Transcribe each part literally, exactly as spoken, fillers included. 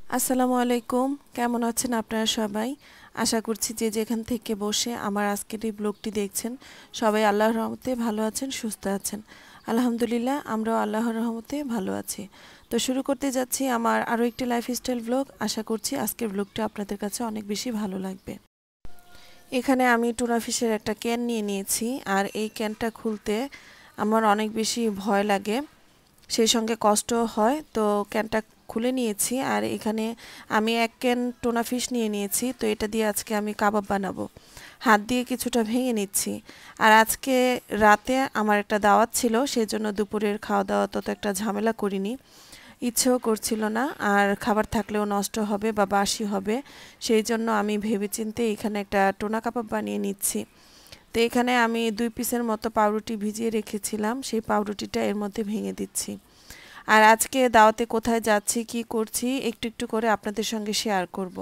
আসসালামু আলাইকুম, কেমন আছেন আপনারা সবাই? আশা করছি যে যেখান থেকে বসে আমার আজকের এই ব্লগটি দেখছেন সবাই আল্লাহর রহমতে ভালো আছেন, সুস্থ আছেন। আলহামদুলিল্লাহ, আমরাও আল্লাহর রহমতে ভালো আছি। তো শুরু করতে যাচ্ছি আমার আরও একটি লাইফস্টাইল ব্লগ। আশা করছি আজকের ব্লগটা আপনাদের কাছে অনেক বেশি ভালো লাগবে। এখানে আমি টুনা ফিশের একটা ক্যান নিয়ে নিয়েছি, আর এই ক্যানটা খুলতে আমার অনেক বেশি ভয় লাগে, সেই সঙ্গে কষ্টও হয়। তো ক্যানটা খুলে নিয়েছি, আর এখানে আমি এক ক্যান টোনা ফিশ নিয়ে নিয়েছি। তো এটা দিয়ে আজকে আমি কাবাব বানাবো। হাত দিয়ে কিছুটা ভেঙে নিচ্ছি। আর আজকে রাতে আমার একটা দাওয়াত ছিল, সেই জন্য দুপুরের খাওয়া দাওয়া তত একটা ঝামেলা করিনি, ইচ্ছেও করছিল না। আর খাবার থাকলেও নষ্ট হবে বা বাসি হবে, সেই জন্য আমি ভেবেচিন্তে এখানে একটা টোনা কাবাব বানিয়ে নিচ্ছি। তো এখানে আমি দুই পিসের মতো পাউরুটি ভিজিয়ে রেখেছিলাম, সেই পাউরুটিটা এর মধ্যে ভেঙে দিচ্ছি। আর আজকে দাওয়াতে কোথায় যাচ্ছি, কি করছি একটু একটু করে আপনাদের সঙ্গে শেয়ার করব।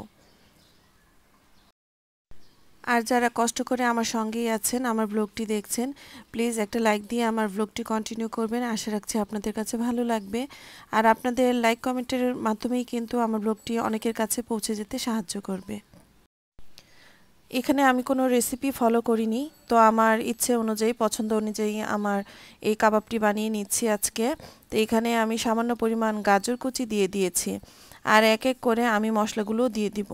আর যারা কষ্ট করে আমার সঙ্গেই আছেন, আমার ব্লগটি দেখছেন, প্লিজ একটা লাইক দিয়ে আমার ব্লগটি কন্টিনিউ করবেন। আশা রাখছি আপনাদের কাছে ভালো লাগবে। আর আপনাদের লাইক কমেন্টের মাধ্যমেই কিন্তু আমার ব্লগটি অনেকের কাছে পৌঁছে যেতে সাহায্য করবে। এখানে আমি কোনো রেসিপি ফলো করিনি, তো আমার ইচ্ছে অনুযায়ী, পছন্দ অনুযায়ী আমার এই কাবাবটি বানিয়ে নিচ্ছি আজকে। তো এখানে আমি সামান্য পরিমাণ গাজর কুচি দিয়ে দিয়েছি, আর এক এক করে আমি মশলাগুলো দিয়ে দিব।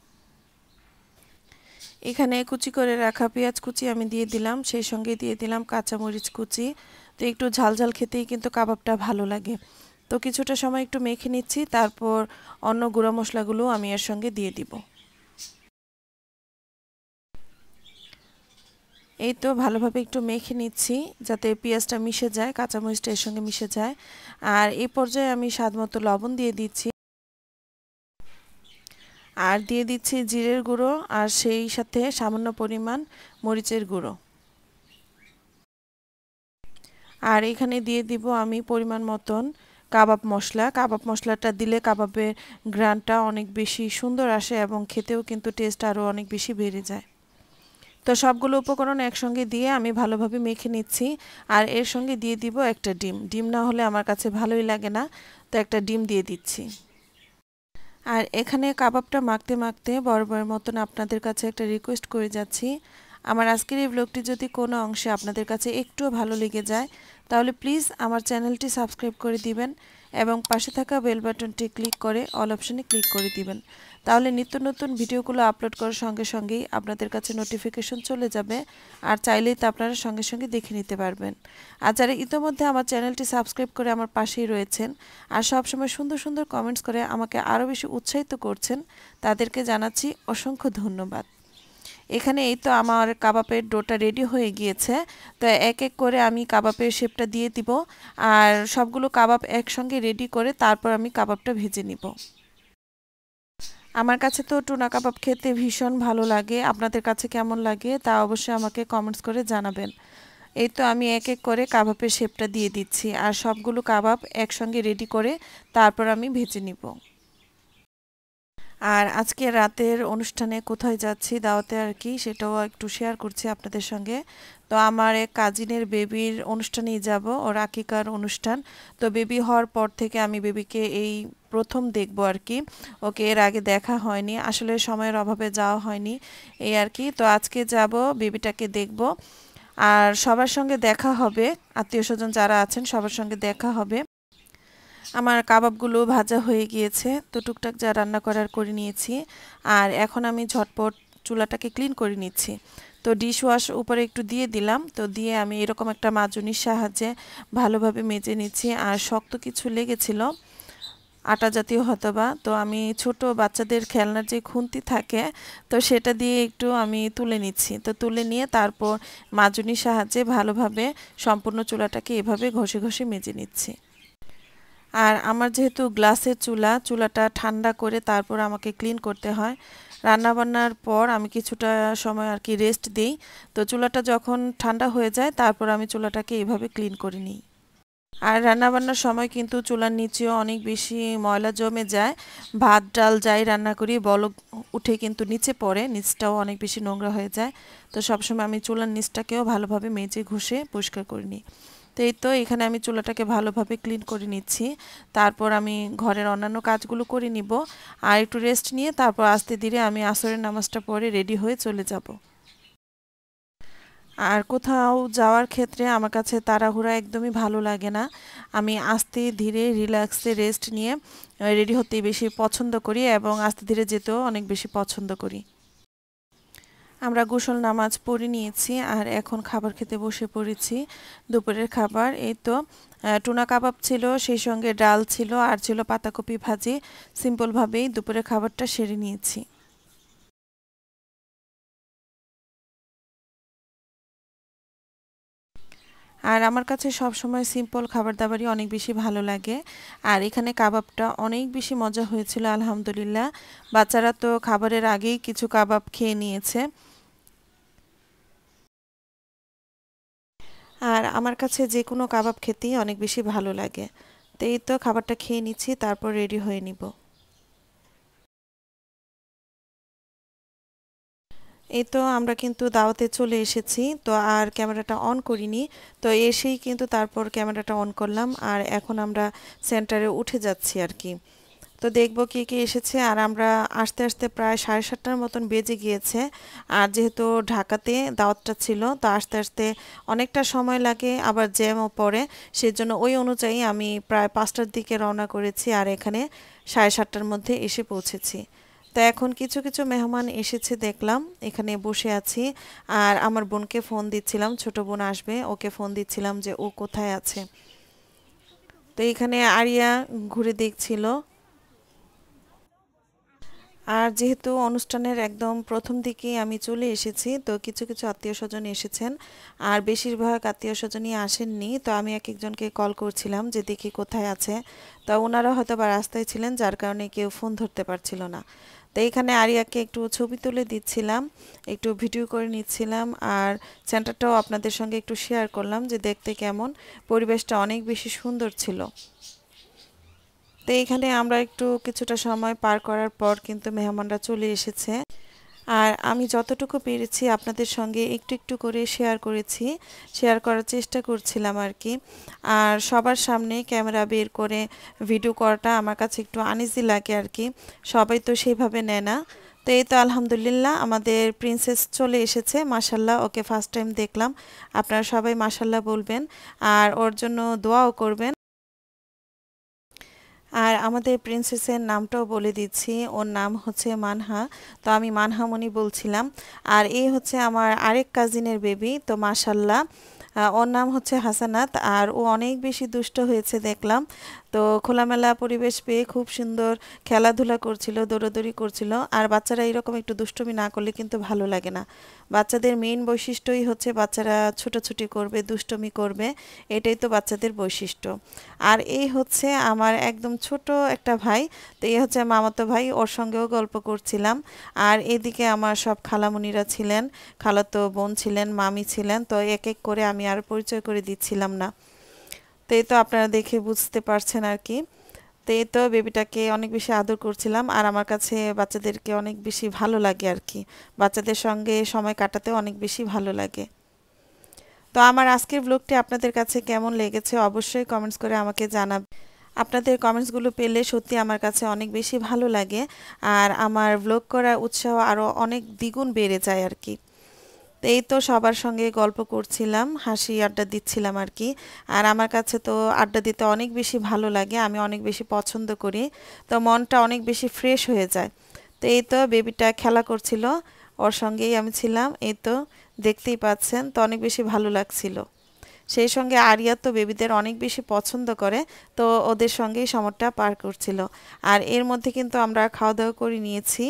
এখানে কুচি করে রাখা পেঁয়াজ কুচি আমি দিয়ে দিলাম, সেই সঙ্গে দিয়ে দিলাম কাঁচামরিচ কুচি। তো একটু ঝাল ঝাল খেতেই কিন্তু কাবাবটা ভালো লাগে। তো কিছুটা সময় একটু মেখে নিচ্ছি, তারপর অন্য গুঁড়া মশলাগুলো আমি এর সঙ্গে দিয়ে দিব। এই তো ভালোভাবে একটু মেখে নিচ্ছি, যাতে পেঁয়াজটা মিশে যায়, কাঁচামরিচটা এর সঙ্গে মিশে যায়। আর এই পর্যায়ে আমি স্বাদমতো লবণ দিয়ে দিচ্ছি, আর দিয়ে দিচ্ছি জিরের গুঁড়ো, আর সেই সাথে সামান্য পরিমাণ মরিচের গুঁড়ো। আর এখানে দিয়ে দিব আমি পরিমাণ মতন কাবাব মশলা। কাবাব মশলাটা দিলে কাবাবের ঘ্রাণটা অনেক বেশি সুন্দর আসে, এবং খেতেও কিন্তু টেস্ট আরও অনেক বেশি বেড়ে যায়। তো সবগুলো উপকরণ একসঙ্গে দিয়ে আমি ভালোভাবে মেখে নিচ্ছি। আর এর সঙ্গে দিয়ে দিব একটা ডিম। ডিম না হলে আমার কাছে ভালোই লাগে না, তো একটা ডিম দিয়ে দিচ্ছি। আর এখানে কাবাবটা মাখতে মাখতে বরাবরের মতন আপনাদের কাছে একটা রিকোয়েস্ট করে যাচ্ছি, আমার আজকের এই ব্লগটি যদি কোনো অংশে আপনাদের কাছে একটুও ভালো লেগে যায়, তাহলে প্লিজ আমার চ্যানেলটি সাবস্ক্রাইব করে দিবেন, এবং পাশে থাকা বেল বাটনটি ক্লিক করে অল অপশনে ক্লিক করে দিবেন। তাহলে নিত্য নতুন ভিডিওগুলো আপলোড করার সঙ্গে সঙ্গেই আপনাদের কাছে নোটিফিকেশন চলে যাবে, আর চাইলেই তা আপনারা সঙ্গে সঙ্গে দেখে নিতে পারবেন। আর যারা ইতোমধ্যে আমার চ্যানেলটি সাবস্ক্রাইব করে আমার পাশেই রয়েছেন, আর সবসময় সুন্দর সুন্দর কমেন্টস করে আমাকে আরও বেশি উৎসাহিত করছেন, তাদেরকে জানাচ্ছি অসংখ্য ধন্যবাদ। এখানে এই তো আমার কাবাবের ডোটা রেডি হয়ে গিয়েছে। তো এক এক করে আমি কাবাবের শেপটা দিয়ে দিব, আর সবগুলো কাবাব একসঙ্গে রেডি করে তারপর আমি কাবাবটা ভেজে নিব। আমার কাছে তো টুনা কাবাব খেতে ভীষণ ভালো লাগে, আপনাদের কাছে কেমন লাগে তা অবশ্যই আমাকে কমেন্টস করে জানাবেন। এই তো আমি এক এক করে কাবাবের শেপটা দিয়ে দিচ্ছি, আর সবগুলো কাবাব একসঙ্গে রেডি করে তারপর আমি ভেজে নিব। আর আজকে রাতের অনুষ্ঠানে কোথায় যাচ্ছি দাওয়াতে আর কি, সেটাও একটু শেয়ার করছি আপনাদের সঙ্গে। তো আমার এক কাজিনের বেবির অনুষ্ঠানেই যাব, ওর আকিকার অনুষ্ঠান। তো বেবি হওয়ার পর থেকে আমি বেবিকে এই প্রথম দেখব আর কি, ওকে এর আগে দেখা হয়নি, আসলে সময়ের অভাবে যাওয়া হয়নি এই আর কি। তো আজকে যাব, বেবিটাকে দেখব, আর সবার সঙ্গে দেখা হবে, আত্মীয় স্বজন যারা আছেন সবার সঙ্গে দেখা হবে। আমার কাবাবগুলো ভাজা হয়ে গিয়েছে, তো টুকটাক যা রান্না করার করে নিয়েছি। আর এখন আমি ঝটপট চুলাটাকে ক্লিন করে নিচ্ছি। তো ডিশ ওয়াশ উপরে একটু দিয়ে দিলাম, তো দিয়ে আমি এরকম একটা মাজনির সাহায্যে ভালোভাবে মেজে নিচ্ছি। আর শক্ত কিছু লেগেছিল, আটা জাতীয় হয়তোবা, তো আমি ছোট বাচ্চাদের খেলনার যে খুন্তি থাকে, তো সেটা দিয়ে একটু আমি তুলে নিচ্ছি। তো তুলে নিয়ে তারপর মাজনির সাহায্যে ভালোভাবে সম্পূর্ণ চুলাটাকে এভাবে ঘষে ঘষে মেজে নিচ্ছি। আর আমার যেহেতু গ্লাসের চুলা, চুলাটা ঠান্ডা করে তারপর আমাকে ক্লিন করতে হয়। রান্নাবান্নার পর আমি কিছুটা সময় আর কি রেস্ট দিই, তো চুলাটা যখন ঠান্ডা হয়ে যায় তারপর আমি চুলাটাকে এভাবে ক্লিন করে নিই। আর রান্নাবান্নার সময় কিন্তু চুলার নিচেও অনেক বেশি ময়লা জমে যায়, ভাত ডাল যাই রান্না করি বলক উঠে কিন্তু নিচে পড়ে, নিচটাও অনেক বেশি নোংরা হয়ে যায়। তো সবসময় আমি চুলার নিচটাকেও ভালোভাবে মেজে ঘষে পরিষ্কার করে নিই। তো এই তো এখানে আমি চুলাটাকে ভালোভাবে ক্লিন করে নিচ্ছি। তারপর আমি ঘরের অন্যান্য কাজগুলো করে নিব আর একটু রেস্ট নিয়ে তারপর আস্তে ধীরে আমি আসরের নামাজটা পড়ে রেডি হয়ে চলে যাব। আর কোথাও যাওয়ার ক্ষেত্রে আমার কাছে তাড়াহুড়া একদমই ভালো লাগে না। আমি আস্তে ধীরে রিল্যাক্সে রেস্ট নিয়ে রেডি হতেই বেশি পছন্দ করি এবং আস্তে ধীরে যেতেও অনেক বেশি পছন্দ করি। আমরা গোসল নামাজ পড়ে নিয়েছি আর এখন খাবার খেতে বসে পড়েছি। দুপুরের খাবার এই তো টুনা কাবাব ছিল, সেই সঙ্গে ডাল ছিল আর ছিল পাতাকপি ভাজি। সিম্পলভাবেই দুপুরের খাবারটা সেরে নিয়েছি। আর আমার কাছে সবসময় সিম্পল খাবার দাবারই অনেক বেশি ভালো লাগে। আর এখানে কাবাবটা অনেক বেশি মজা হয়েছিল আলহামদুলিল্লাহ। বাচ্চারা তো খাবারের আগেই কিছু কাবাব খেয়ে নিয়েছে। আর আমার কাছে যে কোনো কাবাব খেতেই অনেক বেশি ভালো লাগে। তো এই তো খাবারটা খেয়ে নিচ্ছি, তারপর রেডি হয়ে নিব। এই তো আমরা কিন্তু দাওয়াতে চলে এসেছি, তো আর ক্যামেরাটা অন করিনি। তো এসেই কিন্তু তারপর ক্যামেরাটা অন করলাম আর এখন আমরা সেন্টারে উঠে যাচ্ছি আর কি। তো দেখবো কে কে এসেছে। আর আমরা আসতে আসতে প্রায় সাড়ে সাতটার মতন বেজে গিয়েছে। আর যেহেতু ঢাকাতে দাওয়াতটা ছিল, তো আসতে আসতে অনেকটা সময় লাগে, আবার জ্যামও পড়ে। সেজন্য ওই অনুযায়ী আমি প্রায় পাঁচটার দিকে রওনা করেছি আর এখানে সাড়ে সাতটার মধ্যে এসে পৌঁছেছি। তো এখন কিছু কিছু মেহমান এসেছে দেখলাম, এখানে বসে আছি। আর আমার বোনকে ফোন দিচ্ছিলাম, ছোট বোন আসবে, ওকে ফোন দিচ্ছিলাম যে ও কোথায় আছে। তো এখানে আরিয়া ঘুরে দেখছিল। আর যেহেতু অনুষ্ঠানের একদম প্রথম দিকেই আমি চলে এসেছি, তো কিছু কিছু আত্মীয় স্বজন এসেছেন আর বেশিরভাগ আত্মীয় স্বজনই আসেননি। তো আমি এক একজনকে কল করছিলাম যে দেখি কোথায় আছে। তো ওনারা হয়তো বা রাস্তায় ছিলেন, যার কারণে কেউ ফোন ধরতে পারছিল না। তো এইখানে আরিয়াকে একটু ছবি তুলে দিচ্ছিলাম, একটু ভিডিও করে নিচ্ছিলাম আর সেন্টারটাও আপনাদের সঙ্গে একটু শেয়ার করলাম যে দেখতে কেমন। পরিবেশটা অনেক বেশি সুন্দর ছিল। তো এখানে আমরা একটু কিছুটা সময় পার করার পর কিন্তু মেহমানরা চলে এসেছে। আর আমি যতটুকু পেরেছি আপনাদের সঙ্গে একটু একটু করে শেয়ার করেছি, শেয়ার করার চেষ্টা করছিলাম আর কি। আর সবার সামনে ক্যামেরা বের করে ভিডিও করাটা আমার কাছে একটু আনইজি লাগে আর কি। সবাই তো সেইভাবে নেয় না। তো এই তো আলহামদুলিল্লাহ আমাদের প্রিন্সেস চলে এসেছে, মাশাল্লাহ, ওকে ফার্স্ট টাইম দেখলাম। আপনারা সবাই মাশাল্লাহ বলবেন আর ওর জন্য দোয়াও করবেন। আর আমাদের প্রিন্সেসের নামটাও বলে দিচ্ছি, ওর নাম হচ্ছে মানহা। তো আমি মানহামণি বলছিলাম। আর এই হচ্ছে আমার আরেক কাজিনের বেবি, তো মাশাল্লাহ, আহ, ওর নাম হচ্ছে হাসানাত। আর ও অনেক বেশি দুষ্ট হয়েছে দেখলাম। তো খোলামেলা পরিবেশ পেয়ে খুব সুন্দর খেলাধুলা করছিল, দৌড়াদৌড়ি করছিল। আর বাচ্চারা এরকম একটু দুষ্টুমি না করলে কিন্তু ভালো লাগে না। বাচ্চাদের মেইন বৈশিষ্ট্যই হচ্ছে বাচ্চারা ছোটাছুটি করবে, দুষ্টুমি করবে, এটাই তো বাচ্চাদের বৈশিষ্ট্য। আর এই হচ্ছে আমার একদম ছোট একটা ভাই। তো এই হচ্ছে মামাতো ভাই, ওর সঙ্গেও গল্প করছিলাম। আর এদিকে আমার সব খালামণিরা ছিলেন, খালাতো বোন ছিলেন, মামি ছিলেন। তো এক এক করে আমি আর পরিচয় করে দিচ্ছিলাম না। তো এই তো আপনারা দেখে বুঝতে পারছেন আর কি। তো এই তো বেবিটাকে অনেক বেশি আদর করছিলাম আর আমার কাছে বাচ্চাদেরকে অনেক বেশি ভালো লাগে আর কি। বাচ্চাদের সঙ্গে সময় কাটাতেও অনেক বেশি ভালো লাগে। তো আমার আজকের ব্লগটি আপনাদের কাছে কেমন লেগেছে অবশ্যই কমেন্টস করে আমাকে জানাবেন। আপনাদের কমেন্টসগুলো পেলে সত্যি আমার কাছে অনেক বেশি ভালো লাগে আর আমার ব্লগ করার উৎসাহ আরও অনেক দ্বিগুণ বেড়ে যায় আর কি। তো এই তো সবার সঙ্গে গল্প করছিলাম, হাসি আড্ডা দিচ্ছিলাম আর কি। আর আমার কাছে তো আড্ডা দিতে অনেক বেশি ভালো লাগে, আমি অনেক বেশি পছন্দ করি। তো মনটা অনেক বেশি ফ্রেশ হয়ে যায়। তো এই তো বেবিটা খেলা করছিল, ওর সঙ্গেই আমি ছিলাম। এই তো দেখতেই পাচ্ছেন, তো অনেক বেশি ভালো লাগছিল। সেই সঙ্গে আরিয়া তো বেবিদের অনেক বেশি পছন্দ করে, তো ওদের সঙ্গেই সময়টা পার করছিল। আর এর মধ্যে কিন্তু আমরা খাওয়া দাওয়া করে নিয়েছি।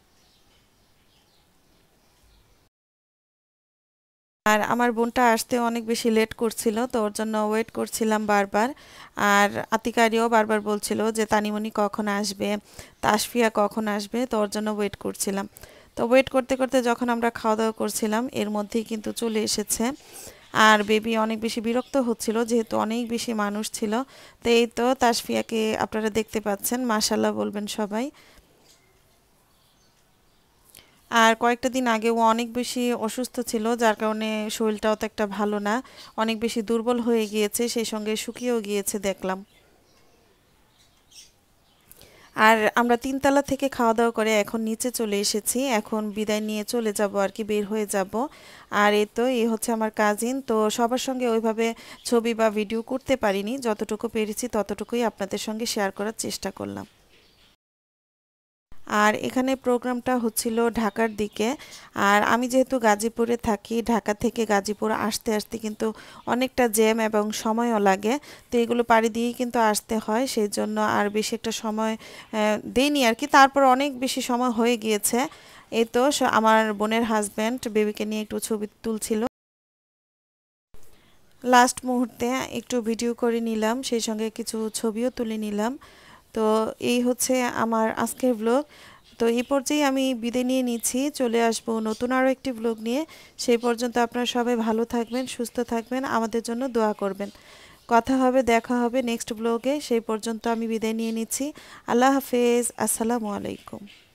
আর আমার বোনটা আসতে অনেক বেশি লেট করছিল, তো ওর জন্য ওয়েট করছিলাম বারবার। আর আতিকারিও বারবার বলছিল যে তানিমণি কখন আসবে, তাসফিয়া কখন আসবে, তো ওর জন্য ওয়েট করছিলাম। তো ওয়েট করতে করতে যখন আমরা খাওয়া দাওয়া করছিলাম এর মধ্যেই কিন্তু চলে এসেছে। আর বেবি অনেক বেশি বিরক্ত হচ্ছিল যেহেতু অনেক বেশি মানুষ ছিল। তো এই তো তাসফিয়াকে আপনারা দেখতে পাচ্ছেন, মাশাল্লাহ বলবেন সবাই। আর কয়েকটা দিন আগে ও অনেক বেশি অসুস্থ ছিল, যার কারণে শরীরটাও তো একটা ভালো না, অনেক বেশি দুর্বল হয়ে গিয়েছে, সেই সঙ্গে শুকিয়েও গিয়েছে দেখলাম। আর আমরা তিনতলা থেকে খাওয়া দাওয়া করে এখন নিচে চলে এসেছি, এখন বিদায় নিয়ে চলে যাব আর কি, বের হয়ে যাব। আর এই তো এই হচ্ছে আমার কাজিন, তো সবার সঙ্গে ওইভাবে ছবি বা ভিডিও করতে পারিনি, যতটুকু পেরেছি ততটুকুই আপনাদের সঙ্গে শেয়ার করার চেষ্টা করলাম। আর এখানে প্রোগ্রামটা হচ্ছিল ঢাকার দিকে। আর আমি যেহেতু গাজীপুরে থাকি, ঢাকা থেকে গাজীপুর আসতে আসতে কিন্তু অনেকটা জ্যাম এবং সময়ও লাগে, তো এগুলো পাড়ি দিয়েই কিন্তু আসতে হয়, সেই জন্য আর বেশি একটা সময় আহ, দেইনি আর কি, তারপর অনেক বেশি সময় হয়ে গিয়েছে। এই তো স- আমার বোনের হাজব্যান্ড বেবিকে নিয়ে একটু ছবি তুলছিল, লাস্ট মুহূর্তে একটু ভিডিও করে নিলাম, সেই সঙ্গে কিছু ছবিও তুলে নিলাম। তো এই হচ্ছে আমার আজকের ব্লগ। তো এই পর্যায়ে আমি বিদায় নিয়ে নিচ্ছি, চলে আসব নতুন আরও একটি ব্লগ নিয়ে। সেই পর্যন্ত আপনারা সবাই ভালো থাকবেন, সুস্থ থাকবেন, আমাদের জন্য দোয়া করবেন। কথা হবে, দেখা হবে নেক্সট ব্লগে, সেই পর্যন্ত আমি বিদায় নিয়ে নিচ্ছি। আল্লাহ হাফেজ, আসসালামু আলাইকুম।